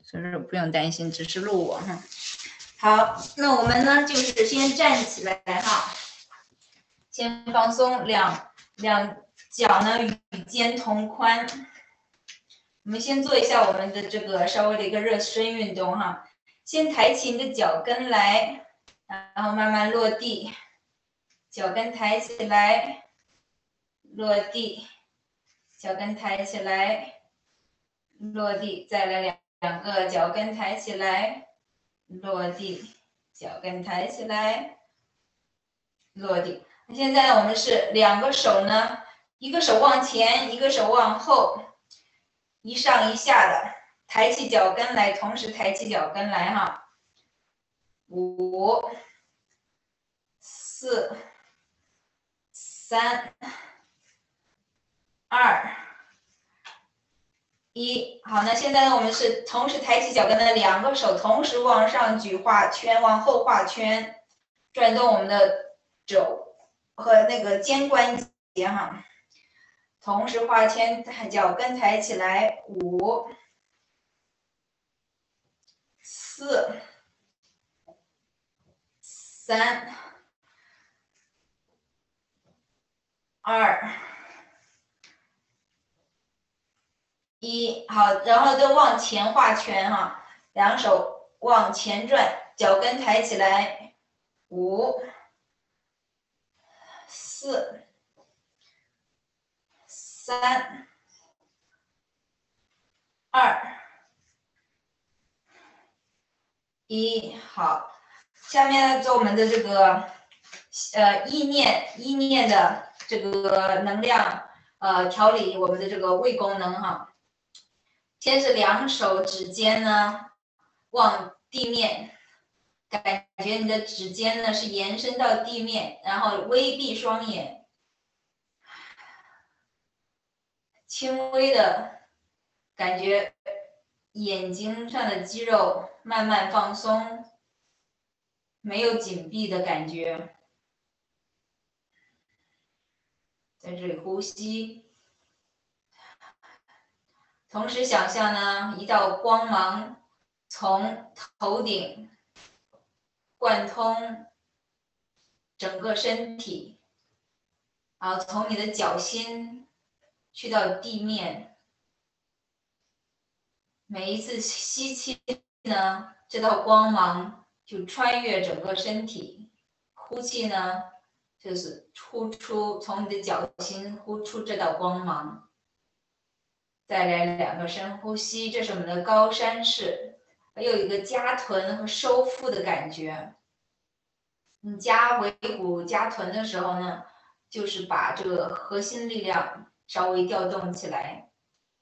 所以说不用担心，只是录我哈。好，那我们呢就是先站起来哈，先放松，两脚呢与肩同宽。我们先做一下我们的这个稍微的一个热身运动哈，先抬起你的脚跟来，然后慢慢落地，脚跟抬起来，落地，脚跟抬起来，落地，再来两个脚跟抬起来，落地，脚跟抬起来，落地。现在我们是两个手呢，一个手往前，一个手往后，一上一下的，抬起脚跟来，同时抬起脚跟来哈。5、4、3、2、1。好，那现在呢，我们是同时抬起脚跟的，两个手同时往上举画圈，往后画圈，转动我们的肘和那个肩关节哈。同时画圈，脚跟抬起来，5、4、3、2、1。好，然后就往前画圈哈，两手往前转，脚跟抬起来，5、4、3、2、1。好，下面呢做我们的这个意念的这个能量调理我们的这个胃功能哈。先是两手指尖呢往地面，感觉你的指尖呢是延伸到地面，然后微闭双眼，轻微的感觉眼睛上的肌肉慢慢放松，没有紧闭的感觉。在这里呼吸，同时想象呢一道光芒从头顶贯通整个身体，然后从你的脚心去到地面。每一次吸气呢，这道光芒就穿越整个身体；呼气呢，就是呼出从你的脚心呼出这道光芒。再来两个深呼吸，这是我们的高山式，还有一个加臀和收腹的感觉。你加尾骨、加臀的时候呢，就是把这个核心力量稍微调动起来。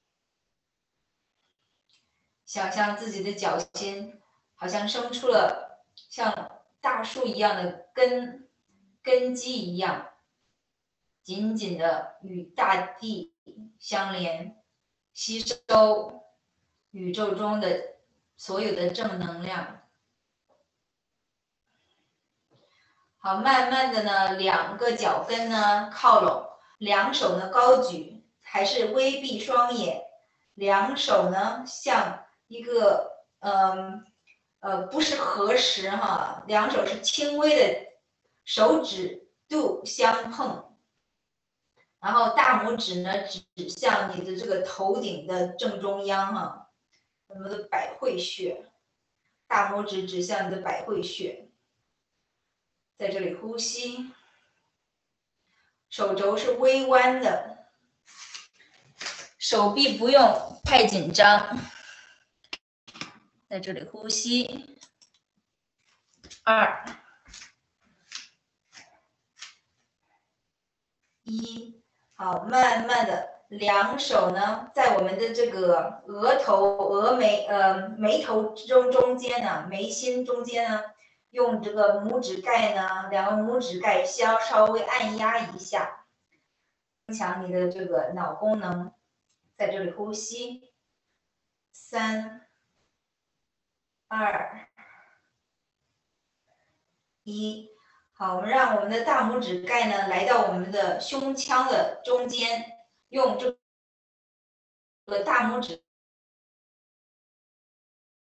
想象自己的脚心好像生出了像大树一样的根基一样，紧紧的与大地相连，吸收宇宙中的所有的正能量。好，慢慢的呢，两个脚跟呢靠拢，两手呢高举，还是微闭双眼，两手呢像一个不是合十哈，两手是轻微的手指肚相碰，然后大拇指呢指向你的这个头顶的正中央哈，我们的百会穴，大拇指指向你的百会穴。在这里呼吸，手肘是微弯的，手臂不用太紧张。在这里呼吸，2、1。好，慢慢的，两手呢在我们的这个额头、眉头中间呢，眉心中间呢，用这个拇指盖呢，两个拇指盖稍微按压一下，增强你的这个脑功能。在这里呼吸，3、2、1。好，我们让我们的大拇指盖呢来到我们的胸腔的中间，用这个大拇指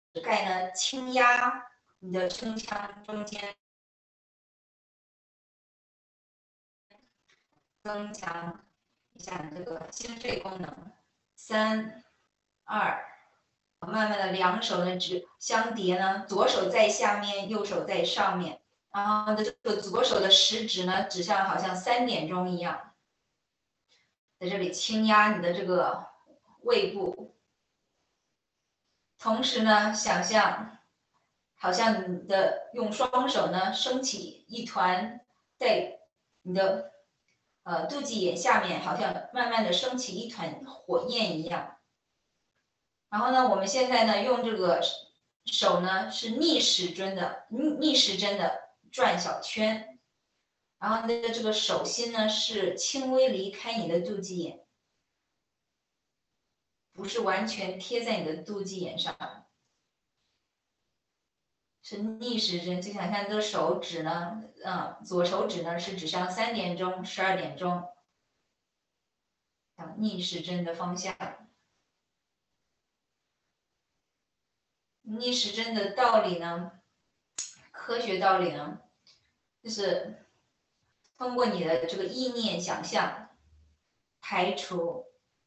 盖呢轻压你的胸腔中间，增强一下你这个心肺功能。3、2，慢慢的两手呢指相叠呢，左手在下面，右手在上面，然后这个左手的食指呢指向好像3点钟一样，在这里轻压你的这个胃部，同时呢想象好像你的用双手呢升起一团在你的肚脐眼下面，好像慢慢的升起一团火焰一样。然后呢，我们现在呢用这个手呢是逆时针的转小圈，然后呢这个手心呢是轻微离开你的肚脐眼，不是完全贴在你的肚脐眼上，是逆时针。就想象这个手指呢，左手指呢是指向3点钟、12点钟，逆时针的方向。逆时针的道理呢，科学道理呢，就是通过你的这个意念想象，排除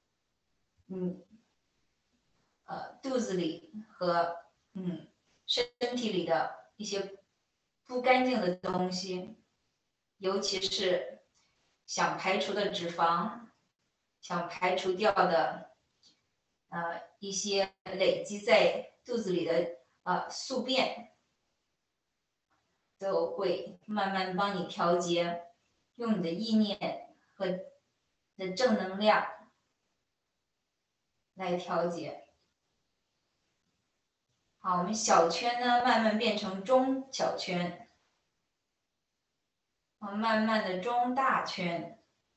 肚子里和身体里的一些不干净的东西，尤其是想排除的脂肪，想排除掉的一些累积在肚子里的宿便，都会慢慢帮你调节，用你的意念和你的正能量来调节。好，我们小圈呢慢慢变成中小圈，慢慢的中大圈。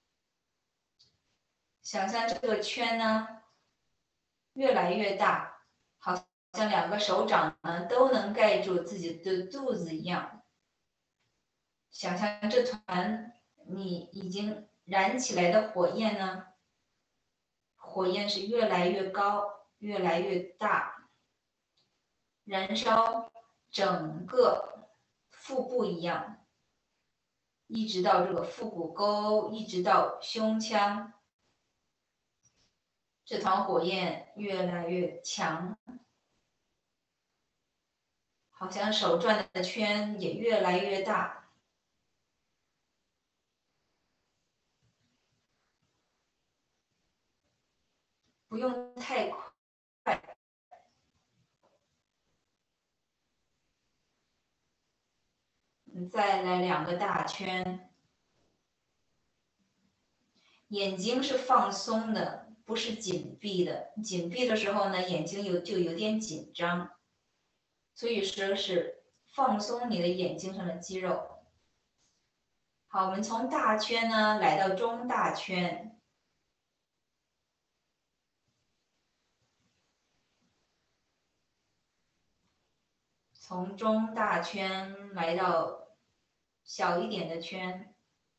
想象这个圈呢越来越大，好像2个手掌呢都能盖住自己的肚子一样。想象这团你已经燃起来的火焰呢，火焰是越来越高，越来越大，燃烧整个腹部一样，一直到这个腹股沟，一直到胸腔。这团火焰越来越强，好像手转的圈也越来越大。不用太快。再来2个大圈。眼睛是放松的，不是紧闭的。紧闭的时候呢，眼睛就有点紧张，所以说是放松你的眼睛上的肌肉。好，我们从大圈呢来到中大圈，从中大圈来到小一点的圈，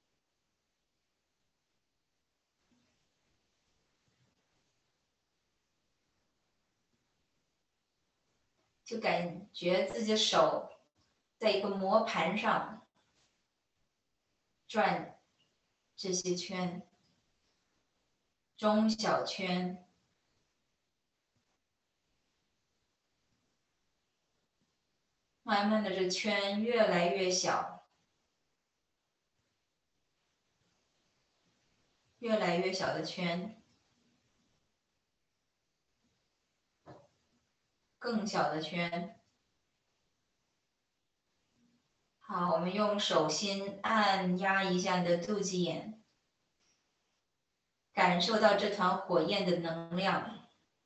就感觉自己的手在一个磨盘上转这些圈，中小圈。慢慢的，这圈越来越小，越来越小的圈，更小的圈。好，我们用手心按压一下你的肚脐眼，感受到这团火焰的能量。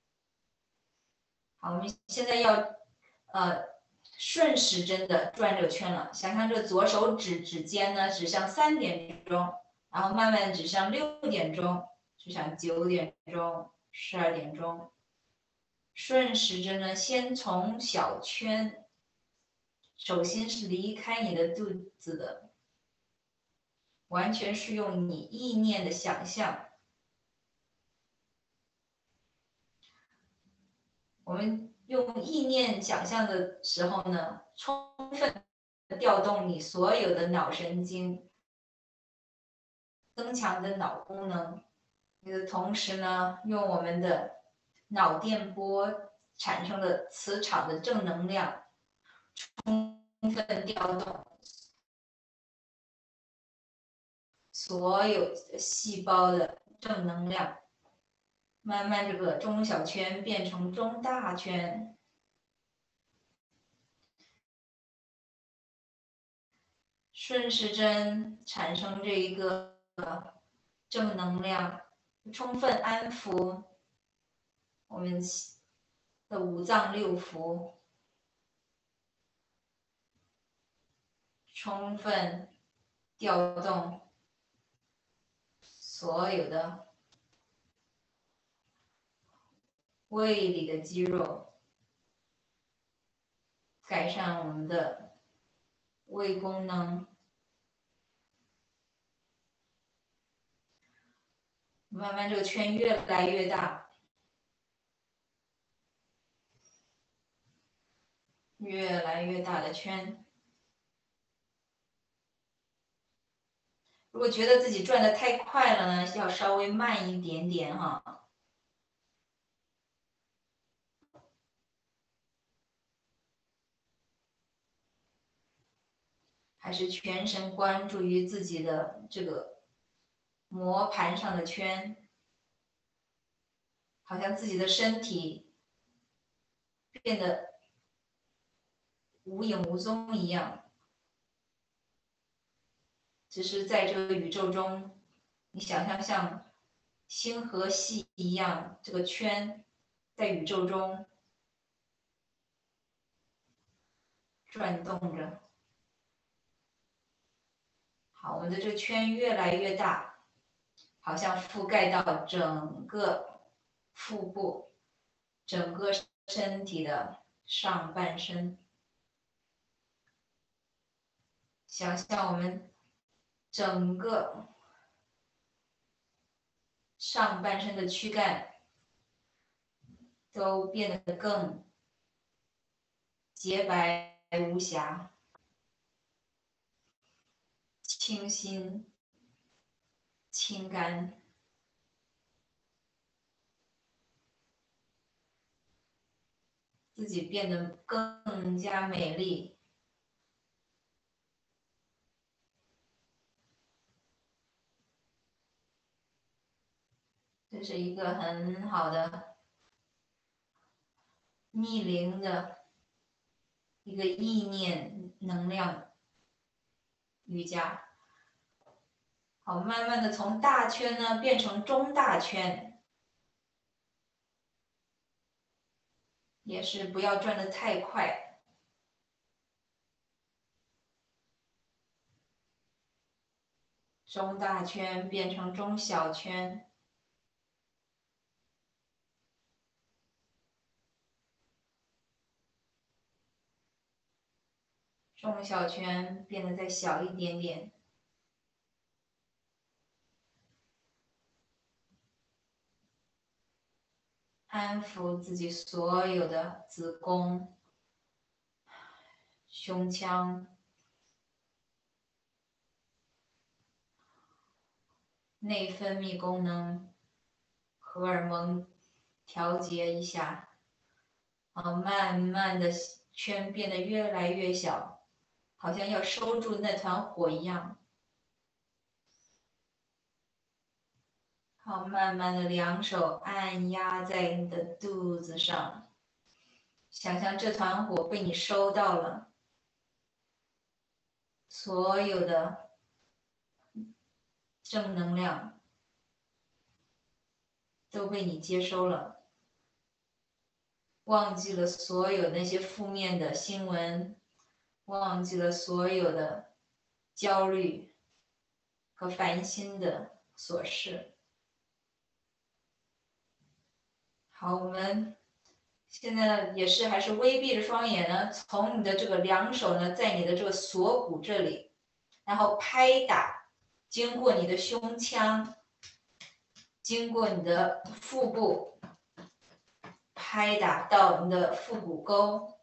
好，我们现在要顺时针的转这个圈了。想象这左手指尖呢指向3点钟，然后慢慢指向6点钟，指向9点钟、12点钟。顺时针呢，先从小圈，手心是离开你的肚子的，完全是用你意念的想象。我们用意念想象的时候呢，充分调动你所有的脑神经，增强你的脑功能。的同时呢，用我们的脑电波产生的磁场的正能量，充分调动所有细胞的正能量，慢慢这个中小圈变成中大圈，顺时针产生这一个正能量，充分安抚我们的五脏六腑，充分调动所有的胃里的肌肉，改善我们的胃功能。慢慢这个圈越来越大，越来越大的圈。如果觉得自己转的太快了呢，要稍微慢一点点哈。还是全神关注于自己的这个磨盘上的圈，好像自己的身体变得无影无踪一样。只是在这个宇宙中，你想象像星河系一样，这个圈在宇宙中转动着。好，我们的这个圈越来越大，好像覆盖到整个腹部，整个身体的上半身。想象我们整个上半身的躯干都变得更洁白无瑕、清新、清干，自己变得更加美丽。这是一个很好的逆龄的一个意念能量瑜伽。好，慢慢的从大圈呢变成中大圈，也是不要转得太快。中大圈变成中小圈，中小圈变得再小一点点。安抚自己所有的子宫、胸腔、内分泌功能、荷尔蒙调节一下，好，慢慢的圈变得越来越小，好像要收住那团火一样。好，慢慢的两手按压在你的肚子上，想象这团火被你收到了，所有的正能量都被你接收了，忘记了所有那些负面的新闻，忘记了所有的焦虑和烦心的琐事。好，我们现在呢也是还是微闭着双眼呢，从你的这个两手呢，在你的这个锁骨这里，然后拍打，经过你的胸腔，经过你的腹部， 拍打到你的腹股沟，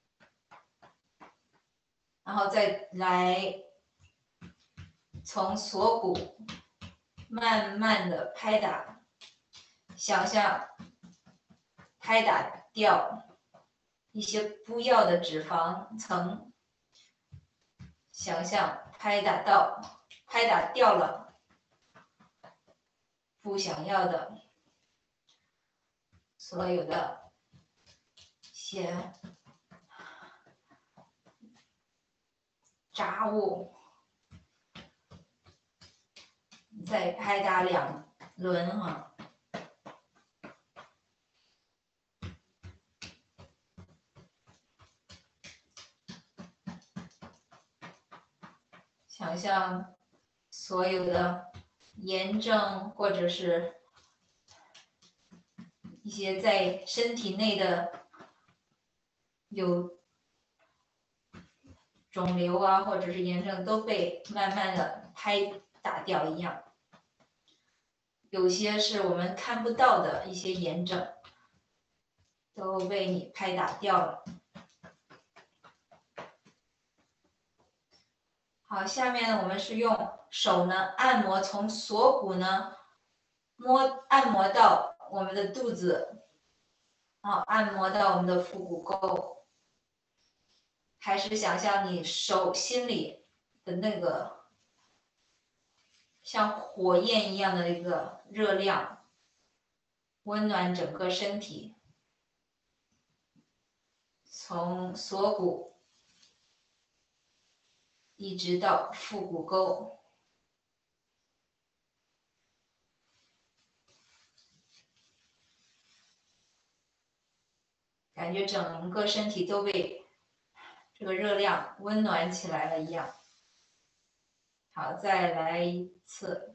然后再来从锁骨慢慢的拍打，想象拍打掉一些不要的脂肪层，想象拍打掉了不想要的所有的一些杂物，再拍打2轮哈。想象所有的炎症或者是一些在身体内的有肿瘤啊，或者是炎症都被慢慢的拍打掉一样。有些是我们看不到的一些炎症，都被你拍打掉了。好，下面呢，我们是用手呢按摩，从锁骨呢按摩到我们的肚子，然后按摩到我们的腹股沟，还是想象你手心里的那个像火焰一样的一个热量，温暖整个身体，从锁骨一直到腹股沟。感觉整个身体都被这个热量温暖起来了一样。好，再来一次。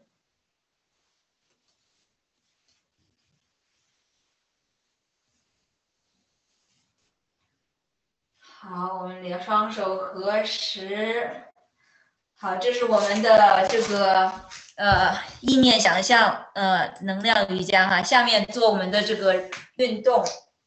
好，我们两双手合十。好，这是我们的这个意念想象能量瑜伽哈。下面做我们的这个运动。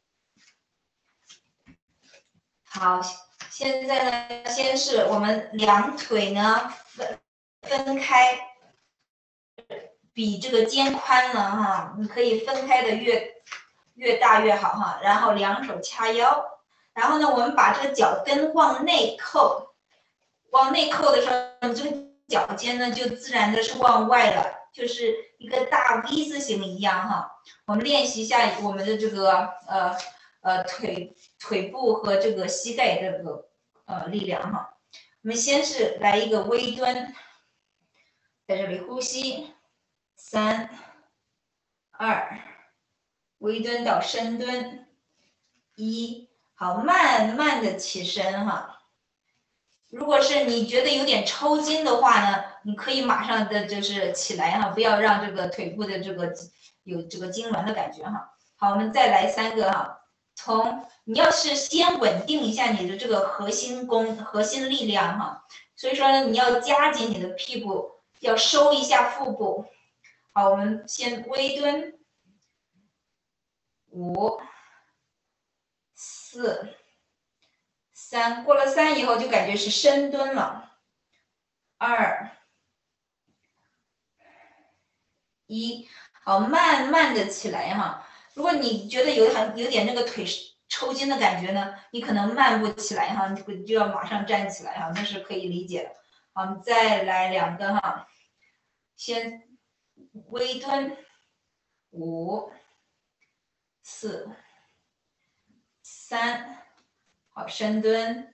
好，现在呢，先是我们两腿呢分开，比这个肩宽了哈，你可以分开的越大越好哈。然后两手掐腰，然后呢，我们把这个脚跟往内扣，往内扣的时候，你这个脚尖呢就自然的是往外了，就是一个大 V 字形一样哈。我们练习一下我们的这个腿部和这个膝盖的这个力量哈。我们先是来一个微蹲，在这里呼吸，3、2，微蹲到深蹲，1，好，慢慢的起身哈。如果是你觉得有点抽筋的话呢，你可以马上的就是起来哈，不要让这个腿部的这个有这个痉挛的感觉哈。好，我们再来3个哈。你要是先稳定一下你的这个核心力量哈，所以说呢，你要夹紧你的屁股，要收一下腹部。好，我们先微蹲，5、4、3，过了3以后就感觉是深蹲了，2、1，好，慢慢的起来哈。如果你觉得有点那个腿抽筋的感觉呢，你可能慢不起来哈，你就要马上站起来哈，那是可以理解的。好，我们再来2个哈，先微蹲，5、4、3，好，深蹲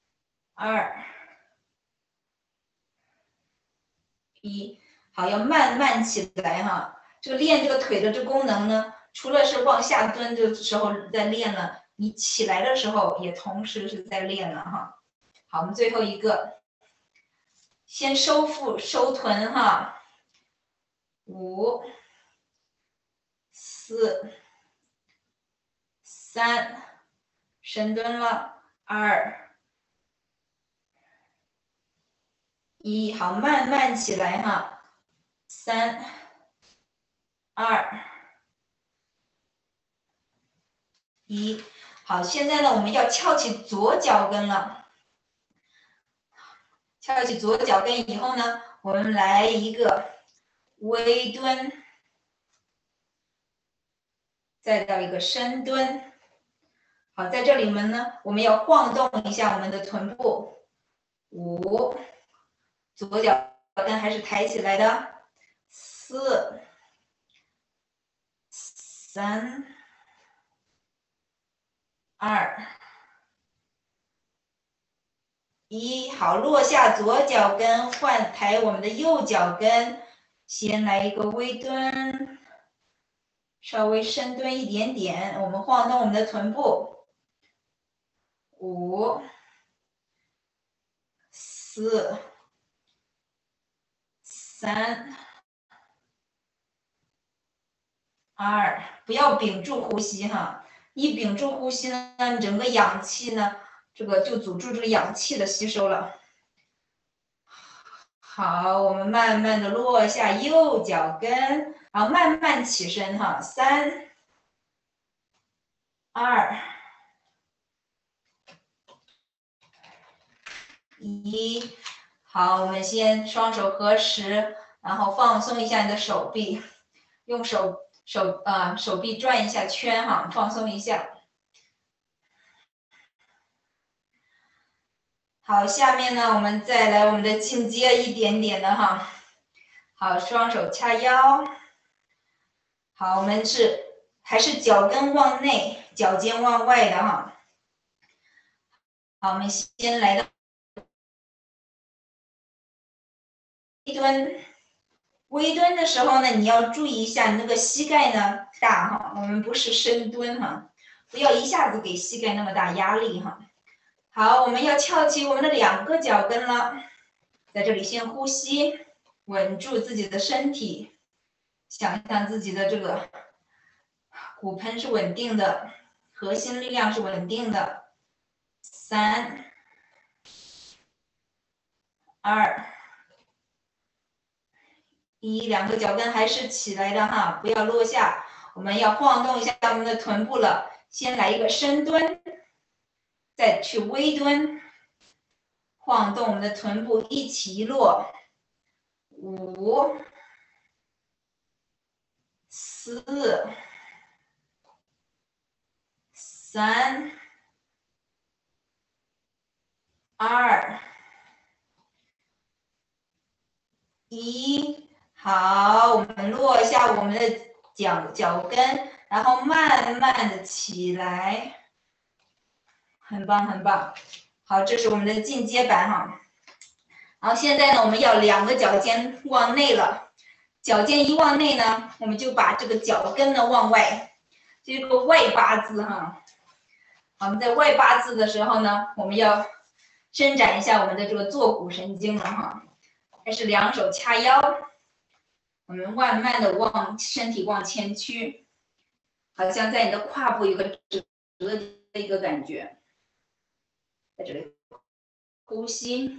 ，2、1，好，要慢慢起来哈。这个练这个腿的这功能呢，除了是往下蹲的时候在练了，你起来的时候也同时是在练了哈。好，我们最后一个，先收腹收臀哈，5、4、3，深蹲了，2、1，好，慢慢起来哈，3、2、 1。好，现在呢，我们要翘起左脚跟了。翘起左脚跟以后呢，我们来一个微蹲，再到一个深蹲。好，在这里面呢，我们要晃动一下我们的臀部。5，左脚跟还是抬起来的。4、3、2、1，好，落下左脚跟，换抬我们的右脚跟，先来一个微蹲，稍微深蹲一点点，我们晃动我们的臀部。5、4、3、2，不要屏住呼吸哈，一屏住呼吸呢，整个氧气呢，这个就阻住这个氧气的吸收了。好，我们慢慢的落下右脚跟，然后慢慢起身哈。3、2、1，好，我们先双手合十，然后放松一下你的手臂，用手臂转一下圈哈，放松一下。好，下面呢，我们再来我们的进阶一点点的哈。好，双手掐腰。好，我们还是脚跟往内，脚尖往外的哈。好，我们先来到微蹲。微蹲的时候呢，你要注意一下你那个膝盖呢大哈，我们不是深蹲哈，不要一下子给膝盖那么大压力哈。好，我们要翘起我们的2个脚跟了，在这里先呼吸，稳住自己的身体，想象自己的这个骨盆是稳定的，核心力量是稳定的。3、2、1，两个脚跟还是起来的哈，不要落下。我们要晃动一下我们的臀部了，先来一个深蹲，再去微蹲，晃动我们的臀部，一起一落。5、4、3、2、1，好，我们落下我们的脚跟，然后慢慢的起来，很棒很棒。好，这是我们的进阶版哈。然后现在呢，我们要2个脚尖往内了，脚尖一往内呢，我们就把这个脚跟呢往外，这个外八字哈。我们在外八字的时候呢，我们要伸展一下我们的这个坐骨神经了哈。还是2手掐腰，我们慢慢的身体往前屈，好像在你的胯部有个折的一个感觉。在这里呼吸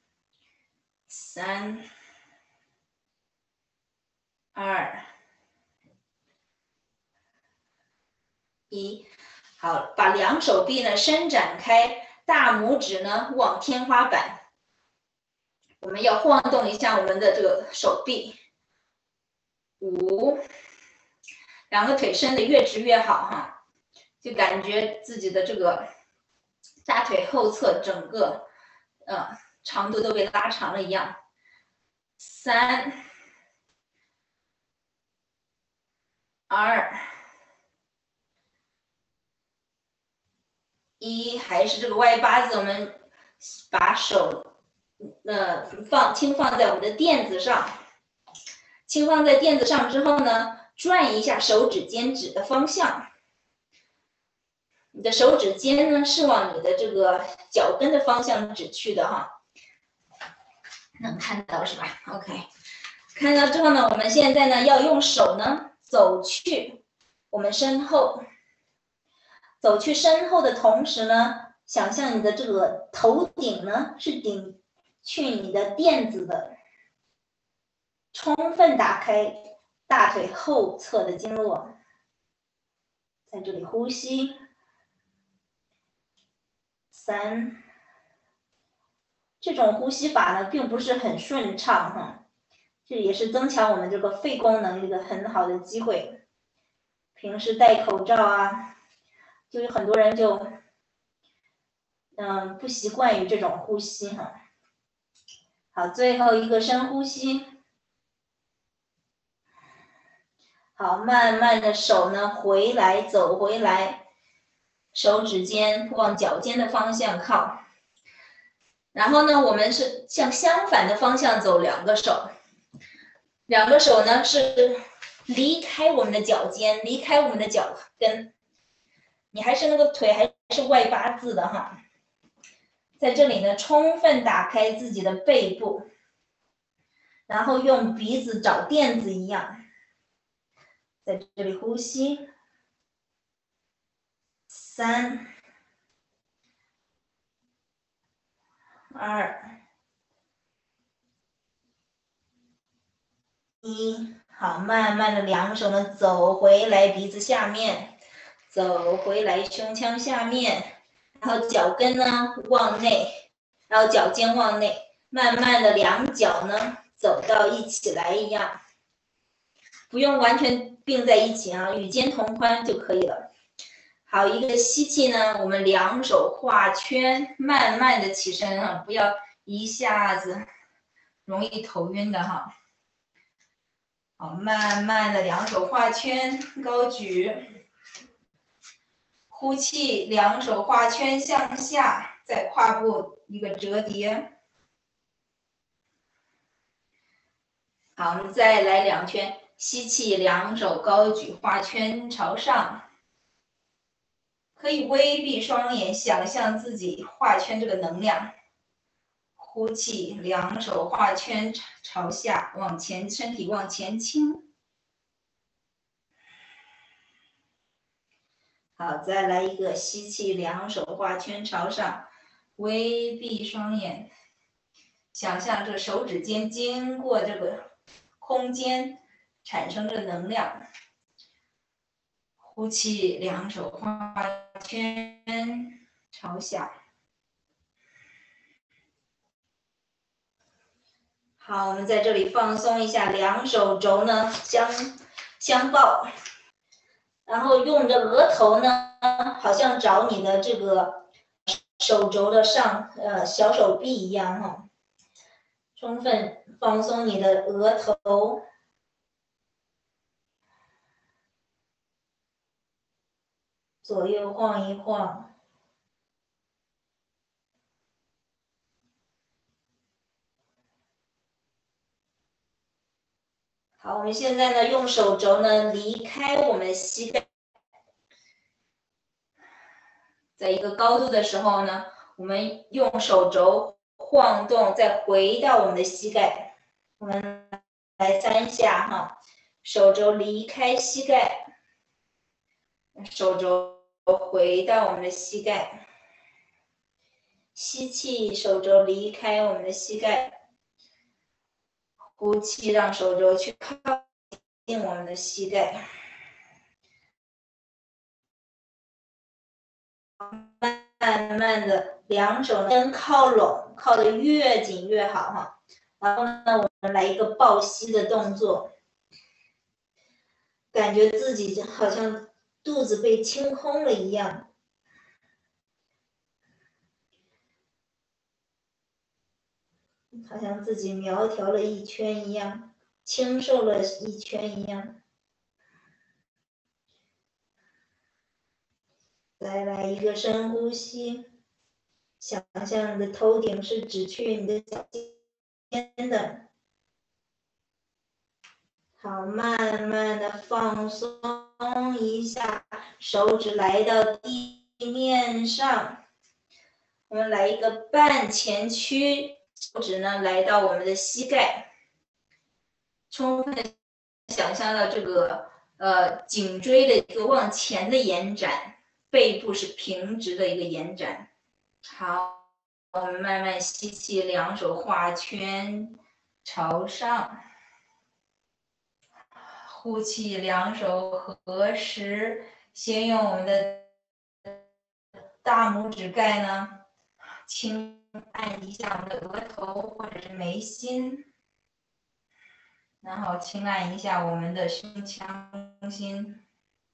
，3、2、1，好，把2手臂呢伸展开，大拇指呢往天花板。我们要晃动一下我们的这个手臂。5，两个腿伸的越直越好哈，就感觉自己的这个大腿后侧整个长度都被拉长了一样。3、2、1，还是这个外八字，我们把手轻放在我们的垫子上，轻放在垫子上之后呢，转一下手指尖指的方向。你的手指尖呢是往你的这个脚跟的方向指去的哈，能看到是吧 ？OK， 看到之后呢，我们现在呢要用手呢走去我们身后，走去身后的同时呢，想象你的这个头顶呢是顶去你的垫子的，充分打开大腿后侧的经络，在这里呼吸 3。这种呼吸法呢，并不是很顺畅哈，这也是增强我们这个肺功能一个很好的机会。平时戴口罩啊，就有很多人就不习惯于这种呼吸哈。好，最后一个深呼吸。好，慢慢的手呢回来，走回来，手指尖往脚尖的方向靠。然后呢，我们是向相反的方向走，两个手呢是离开我们的脚尖，离开我们的脚跟。你还是那个腿还是外八字的哈。在这里呢，充分打开自己的背部，然后用鼻子找垫子一样，在这里呼吸。3、2、1，好，慢慢的两手呢走回来鼻子下面，走回来胸腔下面，然后脚跟呢往内，然后脚尖往内，慢慢的两脚呢走到一起来一样，不用完全并在一起啊，与肩同宽就可以了。好，一个吸气呢，我们两手画圈，慢慢的起身啊，不要一下子容易头晕的哈。好，慢慢的两手画圈，高举，呼气，两手画圈向下，再胯部一个折叠。好，我们再来两圈，吸气，两手高举，画圈朝上。可以微闭双眼，想象自己画圈这个能量。呼气，两手画圈朝下，往前，身体往前倾。好，再来一个吸气，两手画圈朝上，微闭双眼，想象这手指尖经过这个空间，产生这个能量。呼气，两手画圈朝下。好，我们在这里放松一下，两手肘呢相抱，然后用着额头呢，好像找你的这个手肘的小手臂一样哈，充分放松你的额头，左右晃一晃。好，我们现在呢，用手肘呢离开我们的膝盖，在一个高度的时候呢，我们用手肘晃动，再回到我们的膝盖。我们来3下哈，手肘离开膝盖，手肘回到我们的膝盖。吸气，手肘离开我们的膝盖。呼气，让手肘去靠近我们的膝盖。慢慢的，两手跟靠拢，靠得越紧越好哈。然后呢，我们来一个抱膝的动作，感觉自己好像肚子被清空了一样，好像自己苗条了一圈一样，清瘦了一圈一样。再来一个深呼吸，想象你的头顶是指去你的脚尖的。好，慢慢的放松一下，手指来到地面上。我们来一个半前屈，手指呢来到我们的膝盖，充分想象到这个颈椎的一个往前的延展，背部是平直的一个延展。好，我们慢慢吸气，两手画圈朝上。呼气，两手合十，先用我们的大拇指盖呢轻按一下我们的额头或者是眉心，然后轻按一下我们的胸腔中心。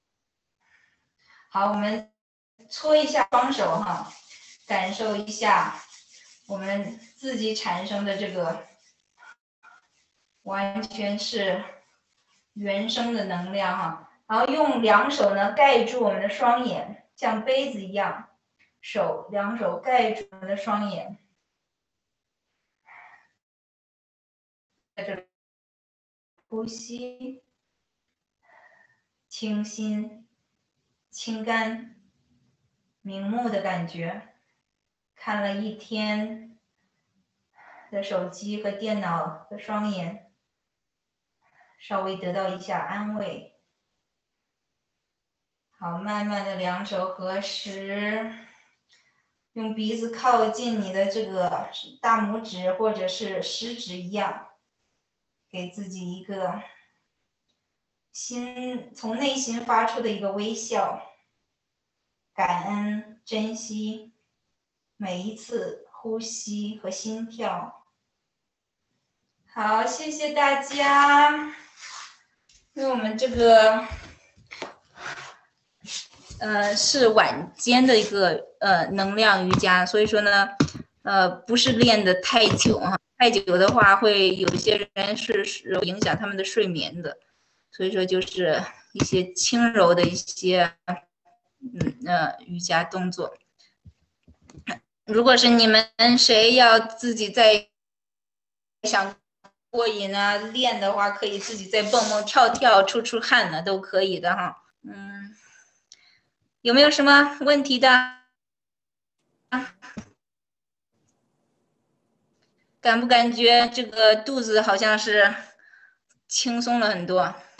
好，我们搓一下双手哈，感受一下我们自己产生的这个完全是原生的能量哈。然后用两手呢盖住我们的双眼，像杯子一样，两手盖住我们的双眼，在这里呼吸，清新、清干、明目的感觉。看了一天的手机和电脑的双眼，稍微得到一下安慰。好，慢慢的两手合十，用鼻子靠近你的这个大拇指或者是食指一样，给自己一个从内心发出的一个微笑，感恩、珍惜每一次呼吸和心跳。好，谢谢大家。因为我们这个是晚间的一个能量瑜伽，所以说呢不是练得太久啊，太久的话会有一些人是影响他们的睡眠的，所以说就是一些轻柔的一些瑜伽动作。如果是你们谁要自己在想过瘾啊练的话，可以自己再蹦蹦跳跳出汗呢，都可以的哈。有没有什么问题的？感不感觉这个肚子好像是轻松了很多？